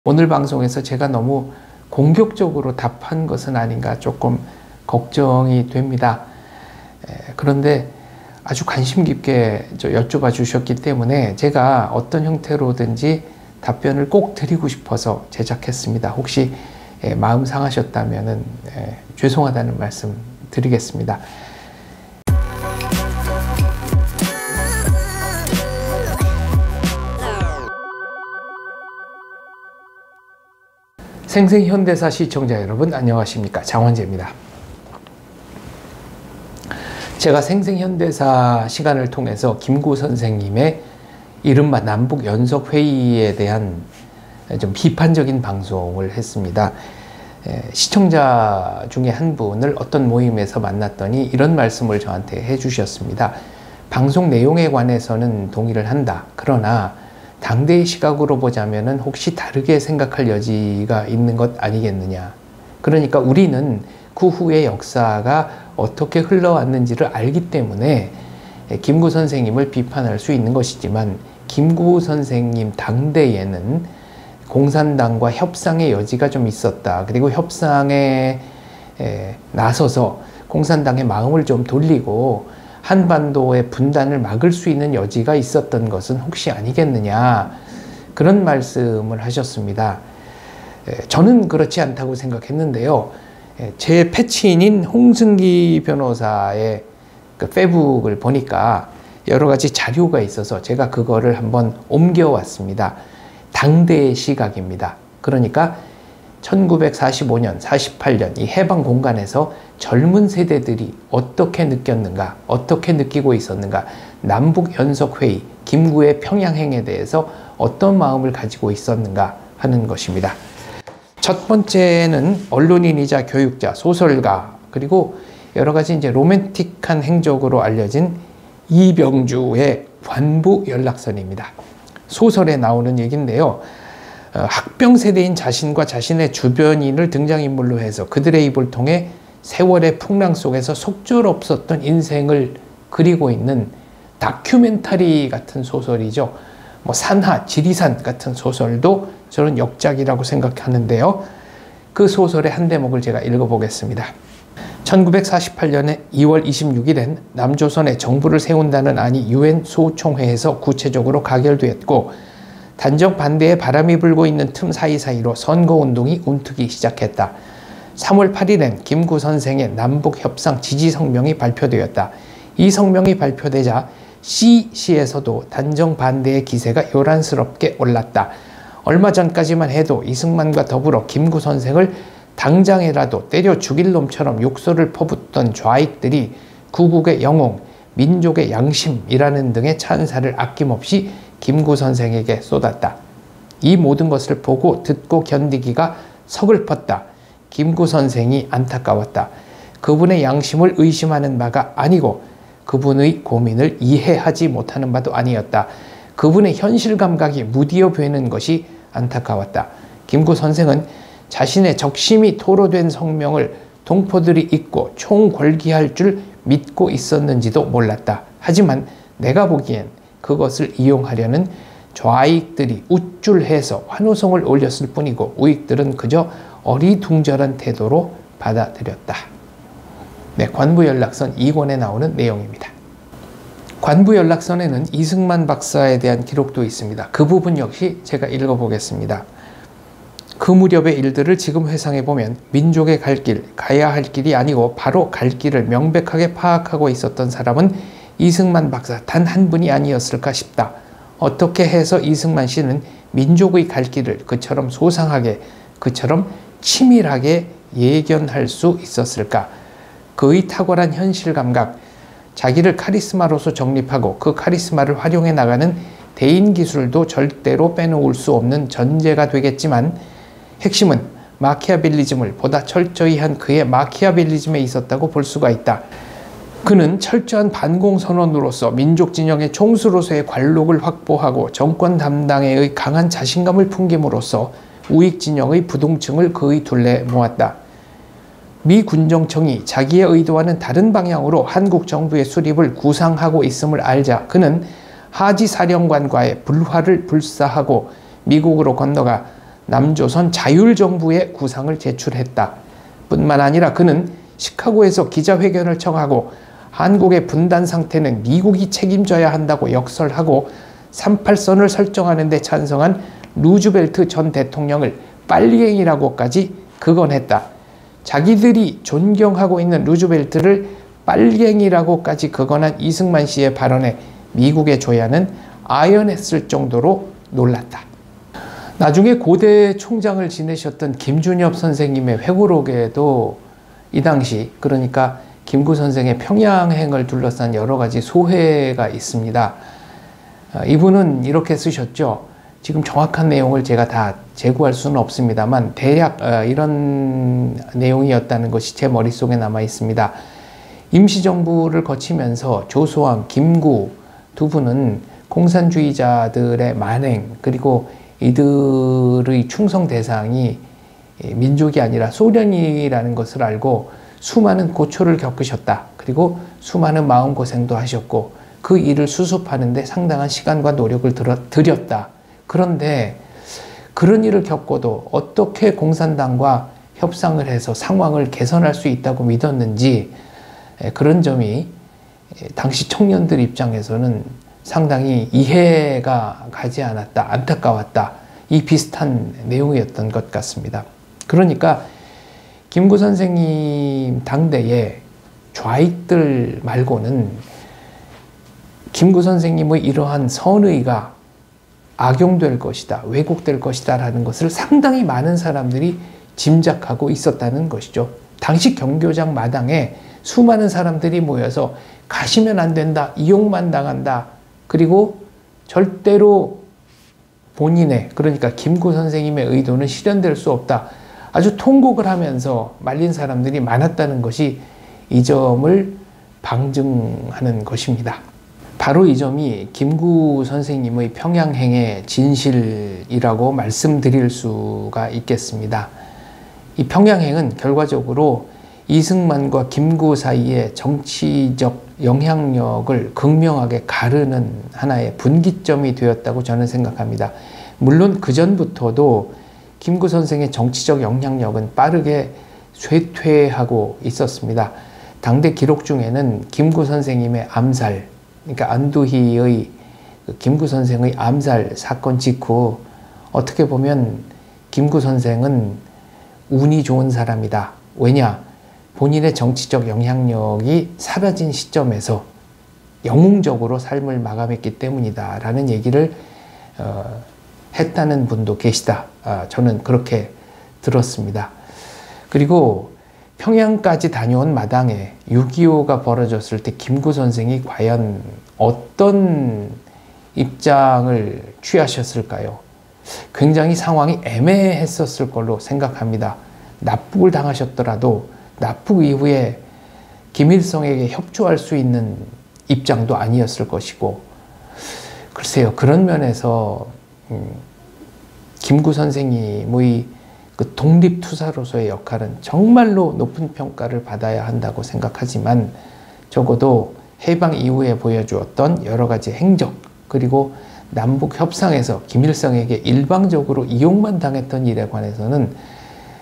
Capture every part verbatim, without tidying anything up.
오늘 방송에서 제가 너무 공격적으로 답한 것은 아닌가 조금 걱정이 됩니다. 그런데 아주 관심 깊게 여쭤봐 주셨기 때문에 제가 어떤 형태로든지 답변을 꼭 드리고 싶어서 제작했습니다. 혹시 마음 상하셨다면 죄송하다는 말씀 드리겠습니다. 생생현대사 시청자 여러분 안녕하십니까, 장원재입니다. 제가 생생현대사 시간을 통해서 김구 선생님의 이른바 남북연석회의에 대한 좀 비판적인 방송을 했습니다. 시청자 중에 한 분을 어떤 모임에서 만났더니 이런 말씀을 저한테 해주셨습니다. 방송 내용에 관해서는 동의를 한다. 그러나 당대의 시각으로 보자면은 혹시 다르게 생각할 여지가 있는 것 아니겠느냐. 그러니까 우리는 그 후의 역사가 어떻게 흘러왔는지를 알기 때문에 김구 선생님을 비판할 수 있는 것이지만 김구 선생님 당대에는 공산당과 협상의 여지가 좀 있었다. 그리고 협상에 나서서 공산당의 마음을 좀 돌리고 한반도의 분단을 막을 수 있는 여지가 있었던 것은 혹시 아니겠느냐, 그런 말씀을 하셨습니다. 저는 그렇지 않다고 생각했는데요. 제 패친인 홍승기 변호사의 그 페북을 보니까 여러 가지 자료가 있어서 제가 그거를 한번 옮겨왔습니다. 당대의 시각입니다. 그러니까 천구백사십오 년, 사십팔 년 이 해방 공간에서 젊은 세대들이 어떻게 느꼈는가, 어떻게 느끼고 있었는가, 남북연석회의, 김구의 평양행에 대해서 어떤 마음을 가지고 있었는가 하는 것입니다. 첫 번째는 언론인이자 교육자, 소설가, 그리고 여러 가지 이제 로맨틱한 행적으로 알려진 이병주의 관부연락선입니다. 소설에 나오는 얘기인데요. 학병 세대인 자신과 자신의 주변인을 등장인물로 해서 그들의 입을 통해 세월의 풍랑 속에서 속절없었던 인생을 그리고 있는 다큐멘터리 같은 소설이죠. 뭐 산하, 지리산 같은 소설도 저는 역작이라고 생각하는데요. 그 소설의 한 대목을 제가 읽어보겠습니다. 천구백사십팔 년에 이월 이십육일엔 남조선에 정부를 세운다는 안이 유엔 소총회에서 구체적으로 가결되었고 단정 반대의 바람이 불고 있는 틈 사이사이로 선거운동이 움트기 시작했다. 삼월 팔일엔 김구 선생의 남북협상 지지 성명이 발표되었다. 이 성명이 발표되자 씨씨에서도 단정 반대의 기세가 요란스럽게 올랐다. 얼마 전까지만 해도 이승만과 더불어 김구 선생을 당장이라도 때려 죽일 놈처럼 욕설을 퍼붓던 좌익들이 구국의 영웅, 민족의 양심이라는 등의 찬사를 아낌없이 김구 선생에게 쏟았다. 이 모든 것을 보고 듣고 견디기가 서글펐다. 김구 선생이 안타까웠다. 그분의 양심을 의심하는 바가 아니고 그분의 고민을 이해하지 못하는 바도 아니었다. 그분의 현실 감각이 무디어 보이는 것이 안타까웠다. 김구 선생은 자신의 적심이 토로된 성명을 동포들이 읽고 총궐기할 줄 믿고 있었는지도 몰랐다. 하지만 내가 보기엔 그것을 이용하려는 좌익들이 우쭐해서 환호성을 올렸을 뿐이고 우익들은 그저 어리둥절한 태도로 받아들였다. 네, 관부연락선 이 권에 나오는 내용입니다. 관부연락선에는 이승만 박사에 대한 기록도 있습니다. 그 부분 역시 제가 읽어보겠습니다. 그 무렵의 일들을 지금 회상해보면 민족의 갈 길, 가야 할 길이 아니고 바로 갈 길을 명백하게 파악하고 있었던 사람은 이승만 박사 단 한 분이 아니었을까 싶다. 어떻게 해서 이승만 씨는 민족의 갈 길을 그처럼 소상하게, 그처럼 치밀하게 예견할 수 있었을까? 그의 탁월한 현실 감각, 자기를 카리스마로서 정립하고 그 카리스마를 활용해 나가는 대인 기술도 절대로 빼놓을 수 없는 전제가 되겠지만 핵심은 마키아벨리즘을 보다 철저히 한 그의 마키아벨리즘에 있었다고 볼 수가 있다. 그는 철저한 반공선언으로서 민족 진영의 총수로서의 관록을 확보하고 정권 담당에 강한 자신감을 풍김으로써 우익 진영의 부동층을 그의 둘레에 모았다. 미 군정청이 자기의 의도와는 다른 방향으로 한국 정부의 수립을 구상하고 있음을 알자 그는 하지 사령관과의 불화를 불사하고 미국으로 건너가 남조선 자율정부의 구상을 제출했다. 뿐만 아니라 그는 시카고에서 기자회견을 청하고 한국의 분단 상태는 미국이 책임져야 한다고 역설하고 삼십팔 선을 설정하는 데 찬성한 루즈벨트 전 대통령을 빨갱이라고까지 극언했다. 자기들이 존경하고 있는 루즈벨트를 빨갱이라고까지 극언한 이승만 씨의 발언에 미국의 조야는 아연했을 정도로 놀랐다. 나중에 고대 총장을 지내셨던 김준엽 선생님의 회고록에도 이 당시, 그러니까 김구 선생의 평양행을 둘러싼 여러 가지 소회가 있습니다. 이분은 이렇게 쓰셨죠. 지금 정확한 내용을 제가 다 제구할 수는 없습니다만 대략 이런 내용이었다는 것이 제 머릿속에 남아 있습니다. 임시정부를 거치면서 조소왕, 김구 두 분은 공산주의자들의 만행, 그리고 이들의 충성 대상이 민족이 아니라 소련이라는 것을 알고 수많은 고초를 겪으셨다. 그리고 수많은 마음고생도 하셨고 그 일을 수습하는 데 상당한 시간과 노력을 들였다. 그런데 그런 일을 겪고도 어떻게 공산당과 협상을 해서 상황을 개선할 수 있다고 믿었는지, 그런 점이 당시 청년들 입장에서는 상당히 이해가 가지 않았다, 안타까웠다, 이 비슷한 내용이었던 것 같습니다. 그러니까 김구 선생님 당대에 좌익들 말고는 김구 선생님의 이러한 선의가 악용될 것이다, 왜곡될 것이다 라는 것을 상당히 많은 사람들이 짐작하고 있었다는 것이죠. 당시 경교장 마당에 수많은 사람들이 모여서 가시면 안 된다, 이용만 당한다, 그리고 절대로 본인의, 그러니까 김구 선생님의 의도는 실현될 수 없다, 아주 통곡을 하면서 말린 사람들이 많았다는 것이 이 점을 방증하는 것입니다. 바로 이 점이 김구 선생님의 평양행의 진실이라고 말씀드릴 수가 있겠습니다. 이 평양행은 결과적으로 이승만과 김구 사이의 정치적 영향력을 극명하게 가르는 하나의 분기점이 되었다고 저는 생각합니다. 물론 그전부터도 김구 선생의 정치적 영향력은 빠르게 쇠퇴하고 있었습니다. 당대 기록 중에는 김구 선생님의 암살, 그러니까 안두희의 김구 선생의 암살 사건 직후 어떻게 보면 김구 선생은 운이 좋은 사람이다. 왜냐? 본인의 정치적 영향력이 사라진 시점에서 영웅적으로 삶을 마감했기 때문이다 라는 얘기를 어, 했다는 분도 계시다. 아, 저는 그렇게 들었습니다. 그리고 평양까지 다녀온 마당에 육이오가 벌어졌을 때 김구 선생이 과연 어떤 입장을 취하셨을까요? 굉장히 상황이 애매했었을 걸로 생각합니다. 납북을 당하셨더라도 납북 이후에 김일성에게 협조할 수 있는 입장도 아니었을 것이고, 글쎄요, 그런 면에서 음, 김구 선생님의 그 독립투사로서의 역할은 정말로 높은 평가를 받아야 한다고 생각하지만, 적어도 해방 이후에 보여주었던 여러 가지 행적, 그리고 남북 협상에서 김일성에게 일방적으로 이용만 당했던 일에 관해서는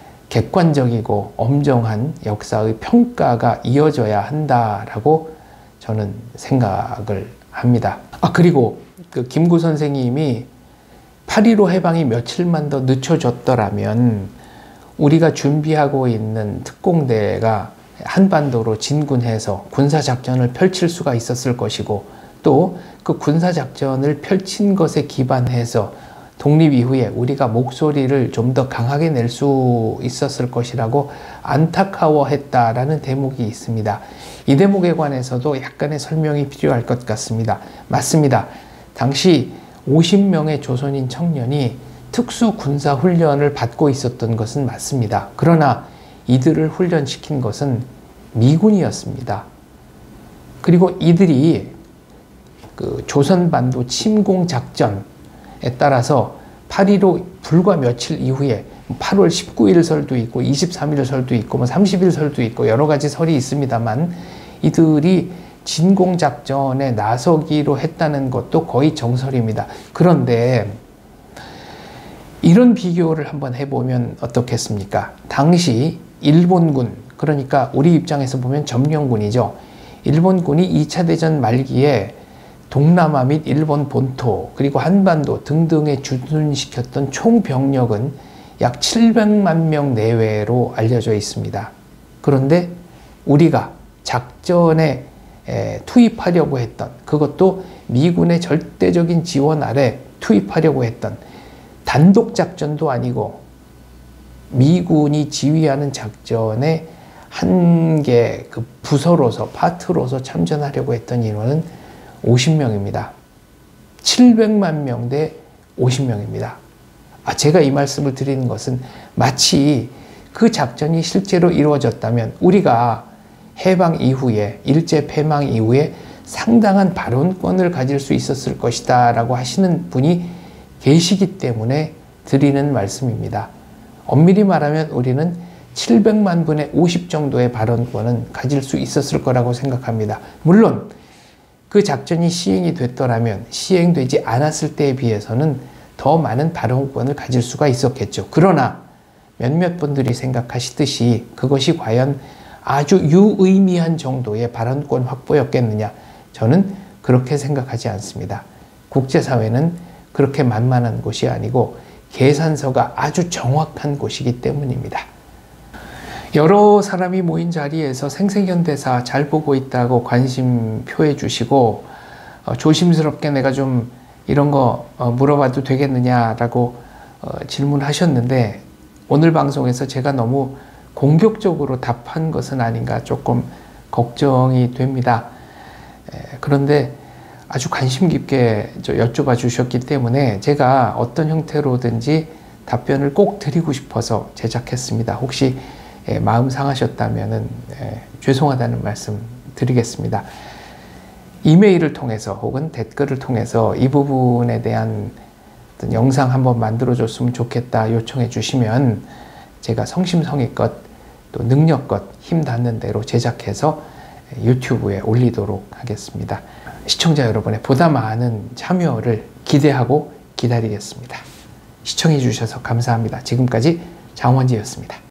객관적이고 엄정한 역사의 평가가 이어져야 한다라고 저는 생각을 합니다. 아, 그리고 그 김구 선생님이 팔일오 해방이 며칠만 더 늦춰졌더라면 우리가 준비하고 있는 특공대가 한반도로 진군해서 군사작전을 펼칠 수가 있었을 것이고, 또 그 군사작전을 펼친 것에 기반해서 독립 이후에 우리가 목소리를 좀 더 강하게 낼 수 있었을 것이라고 안타까워했다라는 대목이 있습니다. 이 대목에 관해서도 약간의 설명이 필요할 것 같습니다. 맞습니다. 당시 오십 명의 조선인 청년이 특수 군사 훈련을 받고 있었던 것은 맞습니다. 그러나 이들을 훈련시킨 것은 미군이었습니다. 그리고 이들이 그 조선반도 침공 작전에 따라서 팔일오 불과 며칠 이후에 팔월 십구일 설도 있고 이십삼일 설도 있고 뭐 삼십일 설도 있고 여러 가지 설이 있습니다만, 이들이 진공작전에 나서기로 했다는 것도 거의 정설입니다. 그런데 이런 비교를 한번 해보면 어떻겠습니까? 당시 일본군, 그러니까 우리 입장에서 보면 점령군이죠. 일본군이 이 차 대전 말기에 동남아 및 일본 본토 그리고 한반도 등등에 주둔시켰던 총 병력은 약 칠백만 명 내외로 알려져 있습니다. 그런데 우리가 작전에 투입하려고 했던, 그것도 미군의 절대적인 지원 아래 투입하려고 했던 단독 작전도 아니고 미군이 지휘하는 작전의 한 개 그 부서로서, 파트로서 참전하려고 했던 인원은 오십 명입니다. 칠백만 명 대 오십 명입니다. 아, 제가 이 말씀을 드리는 것은 마치 그 작전이 실제로 이루어졌다면 우리가 해방 이후에, 일제 패망 이후에 상당한 발언권을 가질 수 있었을 것이다 라고 하시는 분이 계시기 때문에 드리는 말씀입니다. 엄밀히 말하면 우리는 칠백만 분의 오십 정도의 발언권은 가질 수 있었을 거라고 생각합니다. 물론 그 작전이 시행이 됐더라면 시행되지 않았을 때에 비해서는 더 많은 발언권을 가질 수가 있었겠죠. 그러나 몇몇 분들이 생각하시듯이 그것이 과연 아주 유의미한 정도의 발언권 확보였겠느냐? 저는 그렇게 생각하지 않습니다. 국제사회는 그렇게 만만한 곳이 아니고 계산서가 아주 정확한 곳이기 때문입니다. 여러 사람이 모인 자리에서 생생현대사 잘 보고 있다고 관심 표해 주시고 어, 조심스럽게 내가 좀 이런 거 어, 물어봐도 되겠느냐라고 어, 질문하셨는데 오늘 방송에서 제가 너무 공격적으로 답한 것은 아닌가 조금 걱정이 됩니다. 에, 그런데 아주 관심 깊게 여쭤봐 주셨기 때문에 제가 어떤 형태로든지 답변을 꼭 드리고 싶어서 제작했습니다. 혹시 에, 마음 상하셨다면 에, 죄송하다는 말씀 드리겠습니다. 이메일을 통해서 혹은 댓글을 통해서 이 부분에 대한 어떤 영상 한번 만들어줬으면 좋겠다 요청해 주시면 제가 성심성의껏 또 능력껏 힘 닿는 대로 제작해서 유튜브에 올리도록 하겠습니다. 시청자 여러분의 보다 많은 참여를 기대하고 기다리겠습니다. 시청해 주셔서 감사합니다. 지금까지 장원지였습니다.